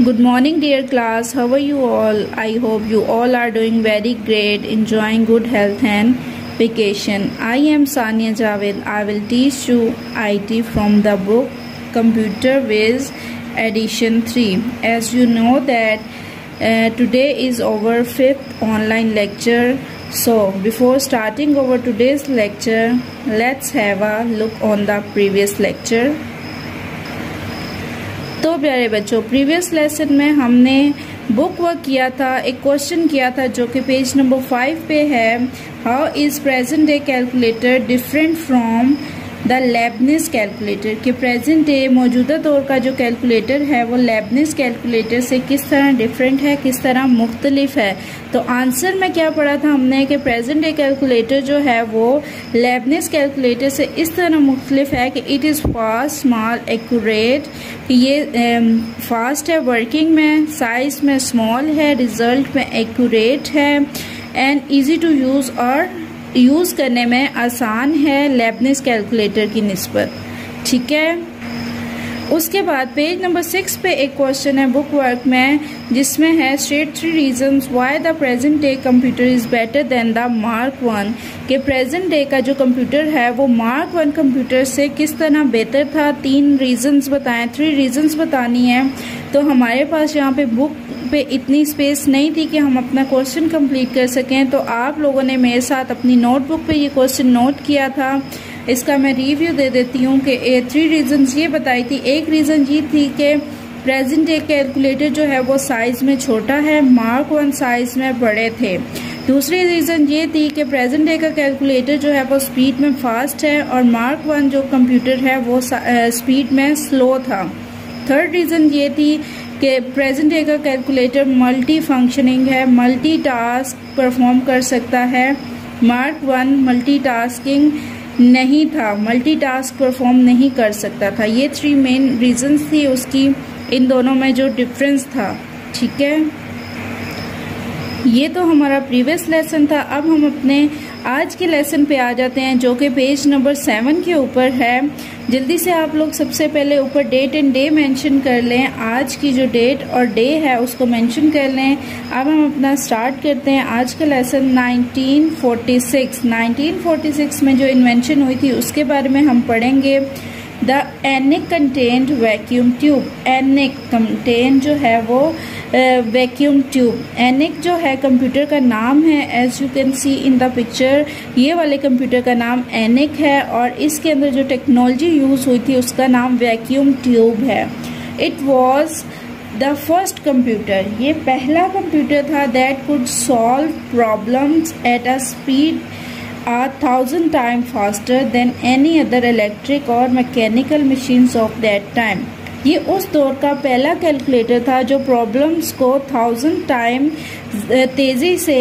Good morning, dear class. How are you all? I hope you all are doing very great, enjoying good health and vacation. I am Sania Javed. I will teach you IT from the book Computer Viz Edition 3. As you know that today is our 5th online lecture. So before starting our today's lecture, let's have a look on the previous lecture. तो प्यारे बच्चों, previous lesson में हमने book work किया था, एक question किया था जो कि पेज नंबर 5 पे है। How is present day calculator different from the Leibniz calculator, कि प्रेजेंट डे मौजूदा दौर का जो कैलकुलेटर है वो लेबनिज कैलकुलेटर से किस तरह डिफरेंट है, किस तरह मुख्तलिफ है। तो आंसर में क्या पढ़ा था हमने कि प्रेजेंट डे कैलकुलेटर जो है वो लेबनिज कैलकुलेटर से इस तरह मुख्तलिफ है कि it is fast, small, accurate, कि ये फास्ट है वर्किंग में, साइज में स्मॉल है, रिजल्ट में एक्यूरेट है एंड इजी टू यूज़ और यूज़ करने में आसान है लेबनिज कैलकुलेटर की निस्बत। ठीक है, उसके बाद पेज नंबर 6 पे एक क्वेश्चन है बुक वर्क में जिसमें है state 3 reasons why the present day computer is better than the mark 1, कि प्रेजेंट डे का जो कंप्यूटर है वो मार्क 1 कंप्यूटर से किस तरह बेहतर था। 3 रीजंस बताएं, 3 रीजंस बतानी है। तो हमारे पास यहाँ पे बुक पे इतनी स्पेस नहीं थी कि हम अपना क्वेश्चन कंप्लीट कर सकें, तो आप लोगों ने मेरे साथ अपनी नोटबुक पे ये क्वेश्चन नोट किया था। इसका मैं रिव्यू दे देती हूँ कि 3 रीजंस ये बताई थी। एक रीज़न ये थी कि प्रेजेंट डे कैलकुलेटर जो है वो साइज़ में छोटा है, मार्क 1 साइज़ में बड़े थे। दूसरी रीज़न ये थी कि प्रेजेंट डे का कैलकुलेटर जो है वो स्पीड में फास्ट है और मार्क 1 जो कंप्यूटर है वो स्पीड में स्लो था। थर्ड रीज़न ये थी कि प्रेजेंट डे का कैलकुलेटर मल्टी फंक्शनिंग है, मल्टी टास्क परफॉर्म कर सकता है। मार्क 1 मल्टी टास्किंग नहीं था, मल्टी टास्क परफॉर्म नहीं कर सकता था। ये 3 मेन रीजंस थी उसकी, इन दोनों में जो डिफरेंस था। ठीक है, ये तो हमारा प्रीवियस लेसन था। अब हम अपने आज के लेसन पे आ जाते हैं जो कि पेज नंबर 7 के ऊपर है। जल्दी से आप लोग सबसे पहले ऊपर डेट एंड डे मेंशन कर लें, आज की जो डेट और डे है उसको मेंशन कर लें। अब हम अपना स्टार्ट करते हैं आज का लेसन। 1946 में जो इन्वेंशन हुई थी उसके बारे में हम पढ़ेंगे। The ENIAC content vacuum tube, ENIAC content जो है वो वैक्यूम ट्यूब। एनिक जो है कंप्यूटर का नाम है, as you can see in the picture, ये वाले कंप्यूटर का नाम एनिक है और इसके अंदर जो टेक्नोलॉजी यूज़ हुई थी उसका नाम वैक्यूम ट्यूब है। It was the first computer, ये पहला कंप्यूटर था that could solve problems at a speed 1000 times faster than any other electric or mechanical machines of that time। ये उस दौर का पहला कैलकुलेटर था जो प्रॉब्लम्स को 1000 टाइम तेज़ी से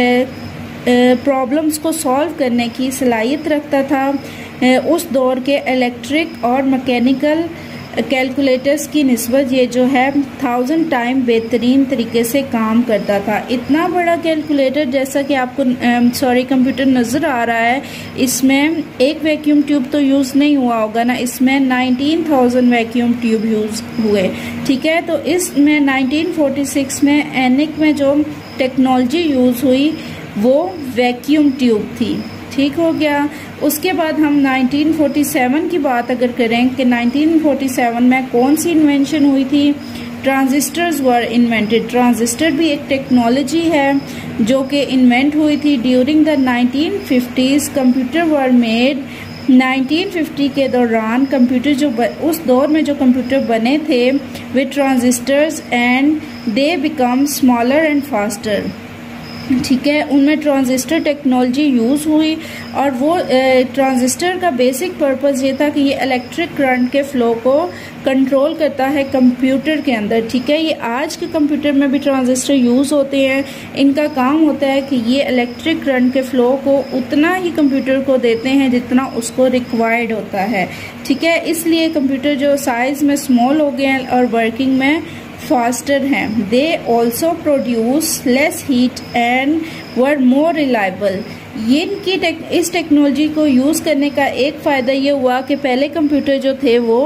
प्रॉब्लम्स को सॉल्व करने की सलाहियत रखता था। उस दौर के इलेक्ट्रिक और मैकेनिकल कैलकुलेटर्स की निस्बत ये जो है 1000 टाइम बेहतरीन तरीके से काम करता था। इतना बड़ा कैलकुलेटर जैसा कि आपको कंप्यूटर नज़र आ रहा है, इसमें एक वैक्यूम ट्यूब तो यूज़ नहीं हुआ होगा ना, इसमें 19,000 वैक्यूम ट्यूब यूज़ हुए। ठीक है, तो इसमें 1946 में एनिक में जो टेक्नोलॉजी यूज़ हुई वो वैक्यूम ट्यूब थी। ठीक हो गया। उसके बाद हम 1947 की बात अगर करें कि 1947 में कौन सी इन्वेंशन हुई थी, ट्रांजिस्टर्स वर इन्वेंटेड। ट्रांजिस्टर भी एक टेक्नोलॉजी है जो कि इन्वेंट हुई थी during the 1950s। Computer were made 1950 के दौरान कंप्यूटर जो उस दौर में जो कंप्यूटर बने थे with transistors and they become smaller and faster. ठीक है, उनमें ट्रांजिस्टर टेक्नोलॉजी यूज़ हुई और वो ट्रांजिस्टर का बेसिक पर्पस ये था कि ये इलेक्ट्रिक करंट के फ़्लो को कंट्रोल करता है कंप्यूटर के अंदर। ठीक है, ये आज के कंप्यूटर में भी ट्रांजिस्टर यूज़ होते हैं। इनका काम होता है कि ये इलेक्ट्रिक करंट के फ़्लो को उतना ही कंप्यूटर को देते हैं जितना उसको रिक्वायर्ड होता है। ठीक है, इसलिए कंप्यूटर जो साइज़ में स्मॉल हो गए हैं और वर्किंग में फास्टर हैं। They also produce less heat and were more reliable. ये इस टेक्नोलॉजी को यूज़ करने का एक फ़ायदा ये हुआ कि पहले कंप्यूटर जो थे वो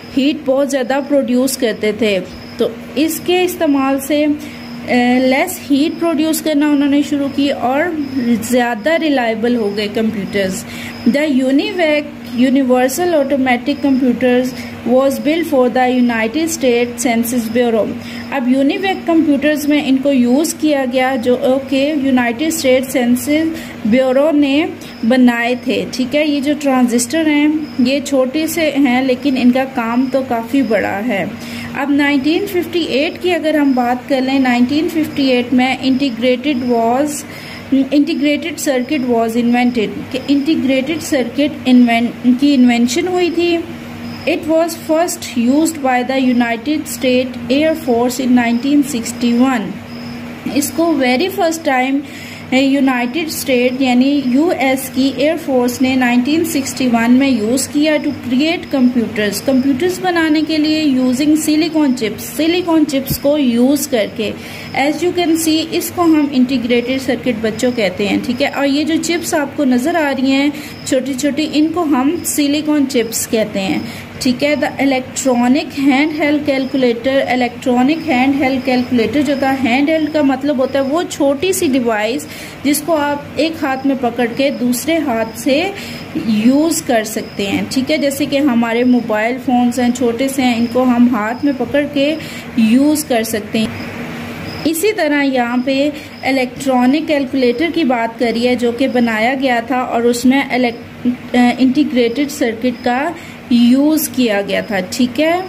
हीट बहुत ज़्यादा प्रोड्यूस करते थे। तो इसके इस्तेमाल से लेस हीट प्रोड्यूस करना उन्होंने शुरू की और ज़्यादा रिलायबल हो गए computers. The UNIVAC universal automatic computers was build for the United States census bureau. अब यूनिवैक कंप्यूटर्स में इनको यूज़ किया गया जो कि यूनाइटेड स्टेट सेंसस ब्यूरो ने बनाए थे। ठीक है, ये जो ट्रांजिस्टर हैं ये छोटे से हैं लेकिन इनका काम तो काफ़ी बड़ा है। अब 1958 की अगर हम बात कर लें, 1958 में integrated circuit was invented. Integrated circuit की इन्वेंशन हुई थी। It was first used by the United States air force in 1961। इसको very first time United States यानी यूएस की एयर फोर्स ने 1961 में यूज़ किया टू क्रिएट कंप्यूटर्स बनाने के लिए यूजिंग सिलिकॉन चिप्स को यूज़ करके। एज यू कैन सी इसको हम इंटीग्रेटेड सर्किट बच्चों कहते हैं। ठीक है, और ये जो चिप्स आपको नज़र आ रही हैं छोटी छोटी, इनको हम सिलिकॉन चिप्स कहते हैं। ठीक है, the electronic hand held calculator जो था, हैंड हेल्ड का मतलब होता है वो छोटी सी डिवाइस जिसको आप एक हाथ में पकड़ के दूसरे हाथ से यूज़ कर सकते हैं। ठीक है, जैसे कि हमारे मोबाइल फोन्स हैं, छोटे से हैं, इनको हम हाथ में पकड़ के यूज़ कर सकते हैं। इसी तरह यहाँ पे इलेक्ट्रॉनिक कैलकुलेटर की बात करी है जो कि बनाया गया था और उसमें इंटीग्रेटेड सर्किट का यूज़ किया गया था। ठीक है,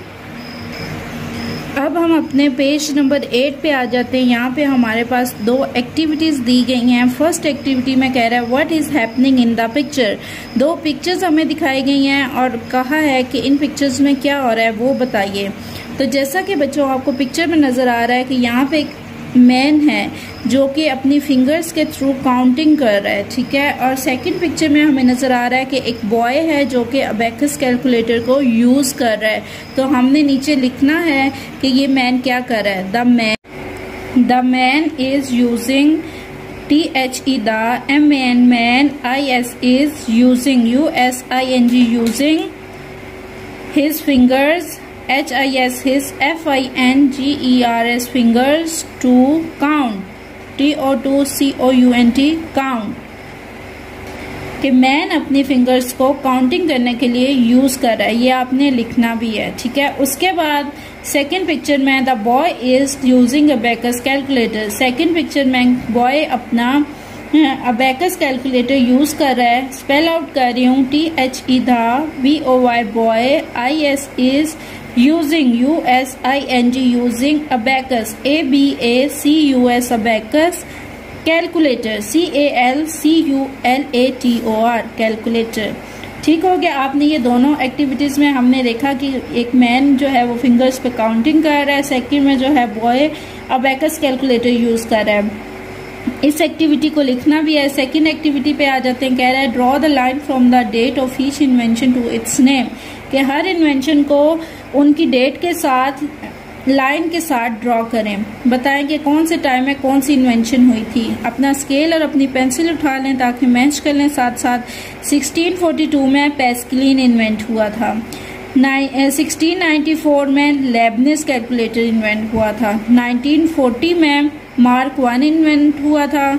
अब हम अपने पेज नंबर 8 पे आ जाते हैं। यहाँ पे हमारे पास 2 एक्टिविटीज़ दी गई हैं। फर्स्ट एक्टिविटी में कह रहा है what is happening in the picture. 2 pictures हमें दिखाई गई हैं और कहा है कि इन पिक्चर्स में क्या हो रहा है वो बताइए। तो जैसा कि बच्चों आपको पिक्चर में नज़र आ रहा है कि यहाँ पे एक मैन है जो कि अपनी फिंगर्स के थ्रू काउंटिंग कर रहा है। ठीक है, और सेकंड पिक्चर में हमें नज़र आ रहा है कि एक बॉय है जो कि अबेकस कैलकुलेटर को यूज़ कर रहा है। तो हमने नीचे लिखना है कि ये मैन क्या कर रहा है। The man is using THE the man IS is using USING using his fingers HIS his FINGERS fingers to count TO2COUNT count कि मैन अपनी फिंगर्स को काउंटिंग करने के लिए यूज कर रहा है। ये आपने लिखना भी है। ठीक है, उसके बाद सेकेंड पिक्चर में the boy is using abacus calculator. Second picture में बॉय अपना अबेकस कैलकुलेटर यूज कर रहा है। स्पेल आउट कर रही हूँ THE the BOY boy IS is using USING using abacus ABACUS abacus calculator CALCULATOR calculator. ठीक हो गया। आपने ये दोनों एक्टिविटीज में हमने देखा कि एक मैन जो है वो फिंगर्स पे काउंटिंग कर रहा है, सेकंड में जो है बॉय अबेकस कैलकुलेटर यूज कर रहा है। इस एक्टिविटी को लिखना भी है। सेकंड एक्टिविटी पे आ जाते हैं। कह रहा है draw the line from the date of each invention to its name कि हर इन्वेंशन को उनकी डेट के साथ लाइन के साथ ड्रॉ करें। बताएं कि कौन से टाइम में कौन सी इन्वेंशन हुई थी। अपना स्केल और अपनी पेंसिल उठा लें ताकि मैच कर लें साथ साथ। 1642 में पेस्कलिन इन्वेंट हुआ था। 1694 में लेबनिज कैलकुलेटर इन्वेंट हुआ था। 1940 में मार्क 1 इन्वेंट हुआ था।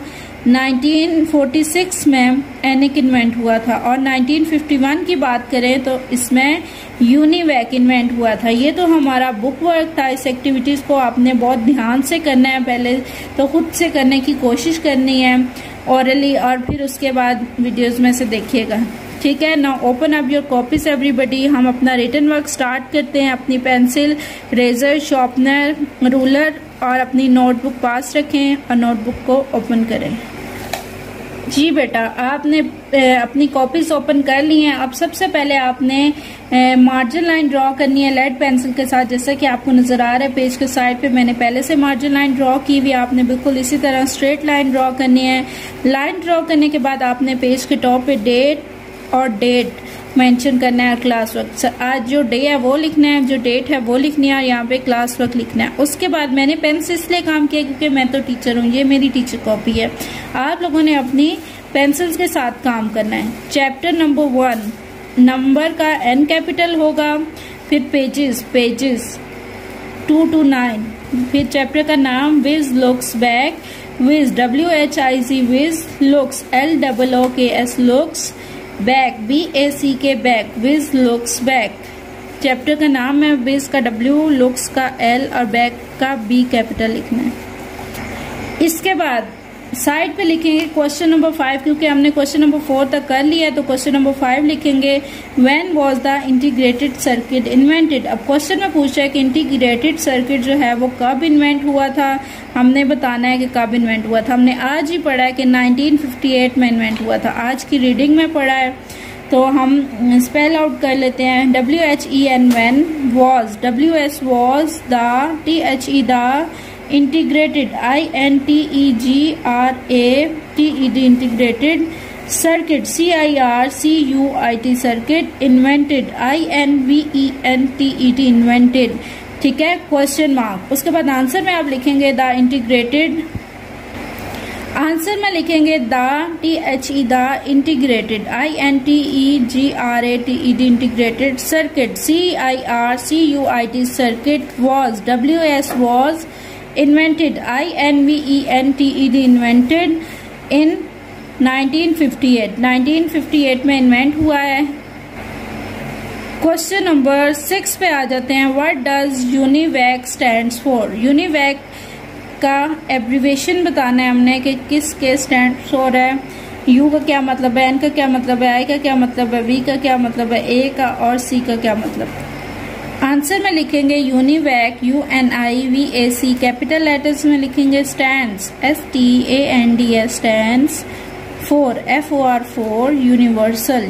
1946 में एनिक इन्वेंट हुआ था और 1951 की बात करें तो इसमें यूनिवैक इन्वेंट हुआ था। ये तो हमारा बुक वर्क था। इस एक्टिविटीज़ को आपने बहुत ध्यान से करना है। पहले तो खुद से करने की कोशिश करनी है ओरली और फिर उसके बाद वीडियोस में से देखिएगा। ठीक है, now open up your copies everybody. हम अपना रिटन वर्क स्टार्ट करते हैं। अपनी पेंसिल, रेजर, शार्पनर, रूलर और अपनी नोटबुक पास रखें और नोटबुक को ओपन करें। जी बेटा, आपने अपनी कॉपीज ओपन कर ली हैं। अब सबसे पहले आपने मार्जिन लाइन ड्रॉ करनी है लेड पेंसिल के साथ। जैसा कि आपको नजर आ रहा है पेज के साइड पे मैंने पहले से मार्जिन लाइन ड्रॉ की हुई। आपने बिल्कुल इसी तरह स्ट्रेट लाइन ड्रॉ करनी है। लाइन ड्रॉ करने के बाद आपने पेज के टॉप पे डेट और डेट मेंशन करना है। क्लास वर्क आज जो डे है वो लिखना है, जो डेट है वो लिखनी है और यहाँ पे क्लास वर्क लिखना है। उसके बाद मैंने पेन से इसलिए काम किया क्योंकि मैं तो टीचर हूँ, ये मेरी टीचर कॉपी है। आप लोगों ने अपनी पेंसिल्स के साथ काम करना है। चैप्टर नंबर 1 नंबर का N कैपिटल होगा, फिर पेजेस 2 to 9। फिर चैप्टर का नाम whiz looks back, whiz WHIZ whiz, looks LOOKS looks, back BACK back, whiz looks back. Chapter का नाम है, विज का W, लुक्स का L और बैक का B कैपिटल लिखना है। इसके बाद साइड पे लिखेंगे क्वेश्चन नंबर 5, क्योंकि हमने क्वेश्चन नंबर 4 तक कर लिया है, तो क्वेश्चन नंबर 5 लिखेंगे। When was the integrated circuit invented. अब क्वेश्चन में पूछा है कि इंटीग्रेटेड सर्किट जो है वो कब इन्वेंट हुआ था, हमने बताना है कि कब इन्वेंट हुआ था। हमने आज ही पढ़ा है कि 1958 में इन्वेंट हुआ था, आज की रीडिंग में पढ़ा है, तो हम स्पेल आउट कर लेते हैं। WHEN when, was WS was, the THE the, integrated INTEGRATED integrated, circuit CIRCUIT circuit, invented INVENTED invented। ठीक है, क्वेश्चन मार्क। उसके बाद आंसर में आप लिखेंगे द इंटीग्रेटेड, आंसर में लिखेंगे the THE the integrated, INTEGRATED integrated, circuit CIRCUIT circuit, was WS was, invented INVENTED invented in 1958 में इन्वेंट हुआ है। क्वेश्चन नंबर 6 पे आ जाते हैं। What does UNIVAC stands for. UNIVAC का एब्रीवेशन बताना है हमने कि किसके स्टैंड फॉर है। यू का क्या मतलब है, एन का क्या मतलब है, आई का क्या मतलब है, वी का क्या मतलब है, ए का और सी का क्या मतलब है। आंसर में लिखेंगे यूनिवैक UNIVAC, कैपिटल लेटर्स में लिखेंगे stands STANDS stands, for FOR for, universal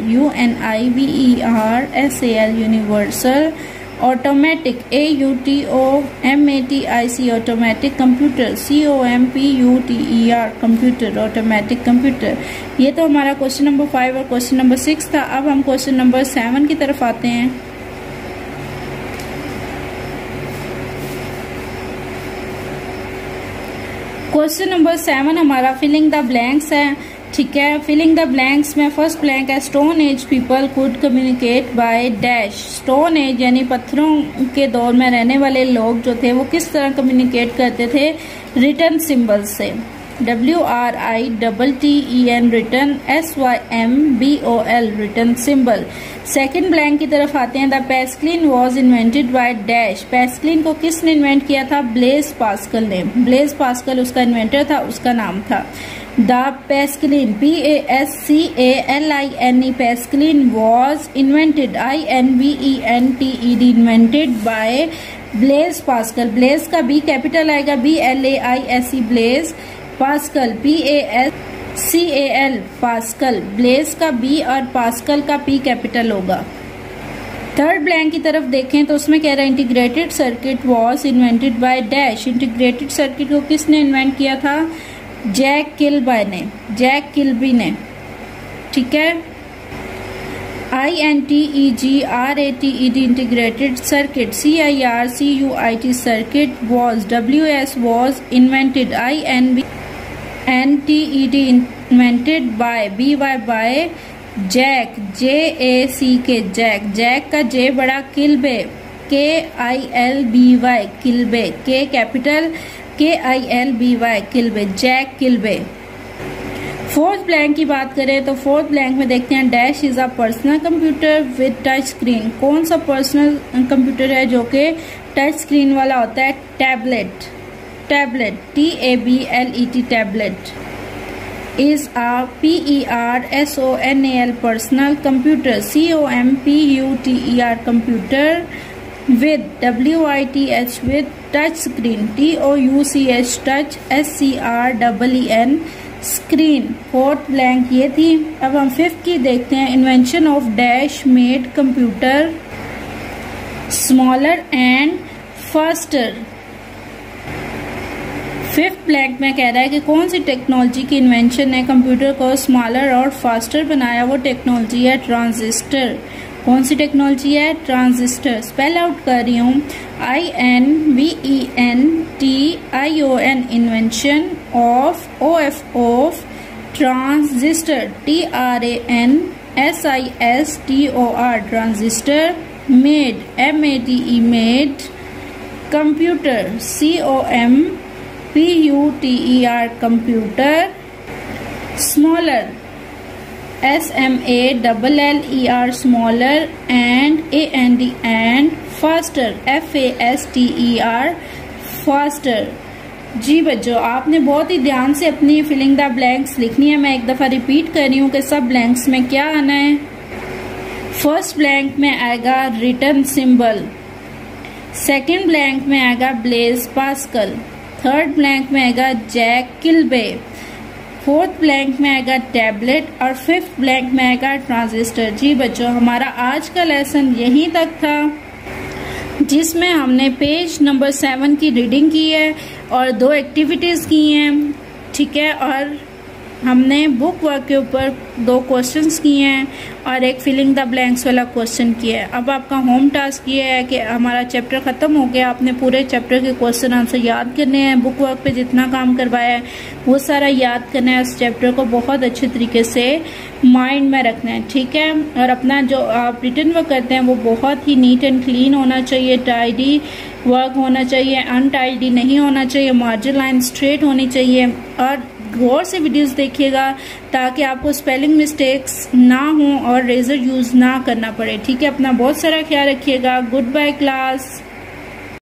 UNIVERSAL universal, automatic AUTOMATIC automatic, computer COMPUTER computer, automatic computer. ये तो हमारा क्वेश्चन नंबर 5 और क्वेश्चन नंबर 6 था। अब हम क्वेश्चन नंबर 7 की तरफ आते हैं। क्वेश्चन नंबर 7 हमारा फिलिंग द ब्लैंक्स है। ठीक है, फिलिंग द ब्लैंक्स में फर्स्ट ब्लैंक है stone age people could communicate by dash. Stone age यानी पत्थरों के दौर में रहने वाले लोग जो थे वो किस तरह कम्युनिकेट करते थे, रिटन सिंबल से। WRITTEN written, SYMBOL written symbol. Second blank की तरफ आते हैं। The Pascaline was invented by dash. Pascaline को किसने इन्वेंट किया था, ब्लेज पास्कल ने। ब्लेज पास्कल उसका इन्वेंटर था, उसका नाम था। The Pascaline PASCALINE Pascaline was invented INVENTED invented by Blaise Pascal. Blaise का B कैपिटल आएगा, BLAISE Blaise, Pascal PASCAL Pascal. Blaise का B और पास्कल का P कैपिटल होगा। थर्ड ब्लैंक की तरफ देखें तो उसमें कह रहा है integrated circuit was invented by dash. Integrated circuit को किसने इन्वेंट किया था, जैक किल्बी ने, जैक किल्बी ने। ठीक है, INTEGRATED integrated circuit, CIRCUIT circuit, was WS was invented INVENTED invented by BY by Jack, JACK Jack. Jack का J बड़ा, Kilby KILBY Kilby, K capital KILBY Kilby, Jack Kilby. Fourth blank की बात करें तो fourth blank में देखते हैं dash is a personal computer with touch screen. कौन सा पर्सनल कंप्यूटर है जो कि टच स्क्रीन वाला होता है, tablet. Tablet TABLET tablet is a PERSONAL personal computer COMPUTER computer with WITH with touch screen TOUCH touch SCREEN screen। Fourth blank ये थी। अब हम फिफ्थ की देखते हैं। Invention of dash made computer smaller and faster. Fifth blank में कह रहा है कि कौन सी टेक्नोलॉजी की इन्वेंशन ने कंप्यूटर को स्मॉलर और फास्टर बनाया, वो टेक्नोलॉजी है ट्रांजिस्टर। कौन सी टेक्नोलॉजी है, ट्रांजिस्टर। स्पेल आउट कर रही हूँ, INVENTION invention of OF transistor TRANSISTOR transistor made, M-A-D-E, made, computer, C-O-M-P-U-T-E-R, computer, smaller, S-M-A-L-L-E-R, smaller, and A-N-D, and faster, F-A-S-T-E-R, faster। जी बच्चों, आपने बहुत ही ध्यान से अपनी फिलिंग द ब्लैंक्स लिखनी है। मैं एक दफा रिपीट कर रही हूँ कि सब ब्लैंक्स में क्या आना है। फर्स्ट ब्लैंक में आएगा रिटर्न सिंबल, सेकंड ब्लैंक में आएगा ब्लेज पास्कल, थर्ड ब्लैंक में आएगा जैक किल्बे, फोर्थ ब्लैंक में आएगा टैबलेट और फिफ्थ ब्लैंक में आएगा ट्रांजिस्टर। जी बच्चों, हमारा आज का लेसन यहीं तक था, जिसमें हमने पेज नंबर 7 की रीडिंग की है और 2 एक्टिविटीज की हैं, ठीक है, और हमने बुक वर्क के ऊपर 2 क्वेश्चंस किए हैं और एक फिलिंग द ब्लैंक्स वाला क्वेश्चन किया है। अब आपका होम टास्क ये है कि हमारा चैप्टर खत्म हो गया, आपने पूरे चैप्टर के क्वेश्चन आंसर याद करने हैं। बुक वर्क पे जितना काम करवाया है वो सारा याद करना है। इस चैप्टर को बहुत अच्छे तरीके से माइंड में रखना है, ठीक है। और अपना जो आप रिटर्न वर्क करते हैं वो बहुत ही नीट एंड क्लीन होना चाहिए, टाइडी वर्क होना चाहिए, अनटाइडी नहीं होना चाहिए, मार्जिन लाइन स्ट्रेट होनी चाहिए। और गौर से वीडियोस देखिएगा ताकि आपको स्पेलिंग मिस्टेक्स ना हो और रेजर यूज ना करना पड़े, ठीक है। अपना बहुत सारा ख्याल रखिएगा। Good bye class.